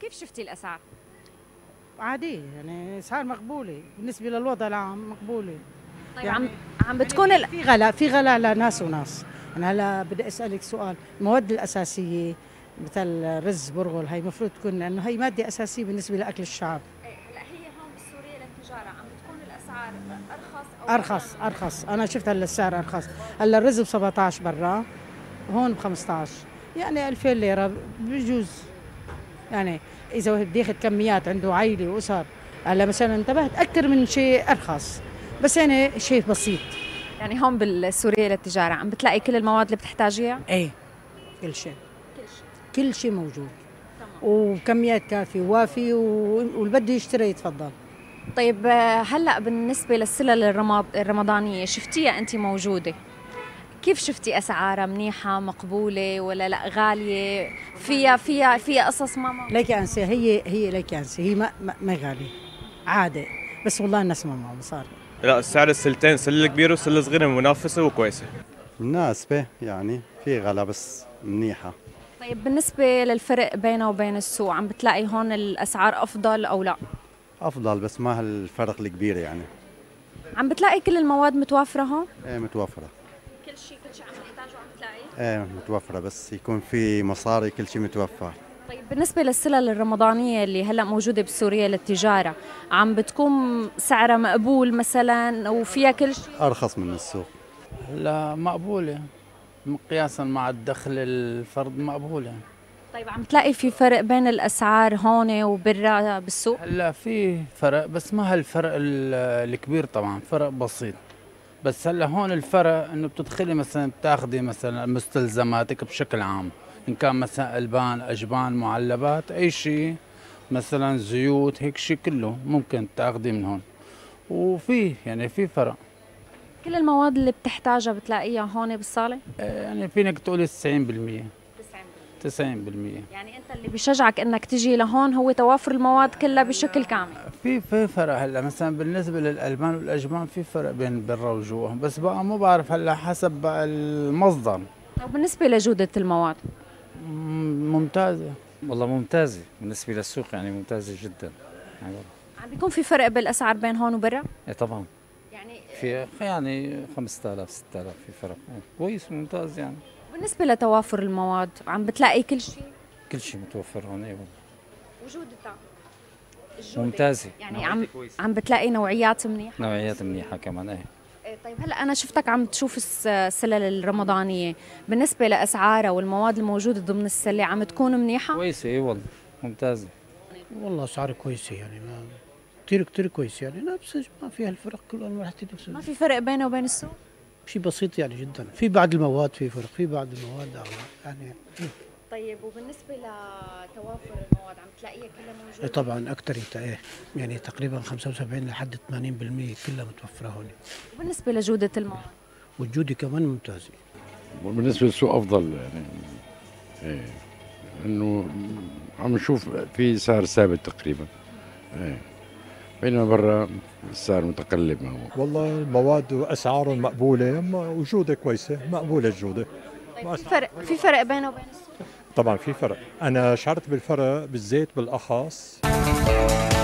كيف شفتي الأسعار؟ عادية يعني أسعار مقبولة بالنسبة للوضع العام مقبولة. طيب يعني عم بتكون في غلاء لناس وناس. أنا هلا بدي أسألك سؤال، المواد الأساسية مثل رز برغل هي المفروض تكون، لأنه هي مادة أساسية بالنسبة لأكل الشعب. هلا هي هون بالسورية للتجارة عم بتكون الأسعار أرخص أو أرخص أنا شفت هلا السعر أرخص. هلا الرز ب 17 برا، هون ب 15، يعني 2000 ليرة بجوز. يعني إذا واحد بده ياخذ كميات عنده عائلة وأسر، هلا مثلا انتبهت أكثر من شيء أرخص، بس يعني شيء بسيط. يعني هون بالسورية للتجارة عم بتلاقي كل المواد اللي بتحتاجيها؟ إيه، كل شيء، كل شيء. كل شيء موجود تمام. وكميات كافية ووافية، واللي بده يشتري يتفضل. طيب هلا بالنسبة للسلة الرمضانية شفتيها أنت موجودة؟ كيف شفتي أسعارها؟ منيحة مقبولة ولا لا غالية؟ فيها قصص ماما؟ ليك أنسى، هي ليك أنسى، هي ما غالية، عادي، بس والله الناس ما معهم مصاري. لا، السعر السلتين، سلة كبيرة وسلة صغيرة، منافسة وكويسة. مناسبة يعني، في غلا بس منيحة. طيب بالنسبة للفرق بينه وبين السوق عم بتلاقي هون الأسعار أفضل أو لا؟ أفضل بس ما هالفرق الكبير يعني. عم بتلاقي كل المواد متوفرة هون؟ ايه متوفرة. كل شيء عم تحتاجه عم تلاقيه؟ ايه متوفرة، بس يكون في مصاري كل شيء متوفر. طيب بالنسبة للسلل الرمضانية اللي هلأ موجودة بسوريا للتجارة عم بتكون سعرها مقبول مثلا وفيها كل شيء؟ أرخص من السوق. لا مقبولة، قياسا مع الدخل الفرد مقبولة. طيب عم تلاقي في فرق بين الأسعار هون وبرا بالسوق؟ هلا في فرق بس ما هالفرق الكبير، طبعا فرق بسيط. بس هلا هون الفرق انه بتدخلي مثلا بتاخذي مثلا مستلزماتك بشكل عام، ان كان مثلا البان، اجبان، معلبات، اي شيء، مثلا زيوت، هيك شيء كله ممكن تاخذي من هون. وفي يعني في فرق. كل المواد اللي بتحتاجها بتلاقيها هون بالصالة؟ يعني فينك تقولي 90%. 90%. يعني انت اللي بيشجعك انك تجي لهون هو توافر المواد كلها بشكل كامل. في فرق هلا مثلا بالنسبه للالبان والاجبان، في فرق بين برا وجوا، بس بقى مو بعرف هلا حسب بقى المصدر. وبالنسبة لجودة المواد؟ ممتازه. والله ممتازة بالنسبة للسوق، يعني ممتازة جدا. عم بيكون في فرق بالاسعار بين هون وبرا؟ ايه طبعا، يعني في يعني 5000 6000 في فرق. كويس ممتاز يعني. بالنسبة لتوافر المواد عم بتلاقي كل شيء؟ كل شيء متوفر هون، ايوه. وجودتها؟ ممتازة يعني عم بتلاقي نوعيات منيحة؟ نوعيات منيحة كمان، ايه. طيب هلا انا شفتك عم تشوف السلل الرمضانية، بالنسبة لاسعارها والمواد الموجودة ضمن السلة عم تكون منيحة؟ كويسة، ايه والله ممتازة. والله اسعار كويسه يعني، ما كثير كثير كويس يعني، لا بس ما فيها الفرق كل ما رحت ما في فرق بينه وبين السوق؟ شيء بسيط يعني جدا، في بعض المواد في فرق، في بعض المواد يعني. طيب وبالنسبة لتوافر المواد عم تلاقيها كلها موجودة؟ طبعا اكثر يعني تقريبا 75 لحد 80% كلها متوفره هون. وبالنسبة لجودة المواد؟ والجوده كمان ممتازه. بالنسبه للسوق افضل يعني، ايه، انه عم نشوف في سعر ثابت تقريبا، ايه، بينما برا السعر متقلب. ما هو والله المواد واسعارهم مقبوله وجوده كويسه، مقبوله الجوده. طيب في فرق بينه وبين السوق؟ طبعا في فرق، انا شعرت بالفرق بالزيت بالاخص.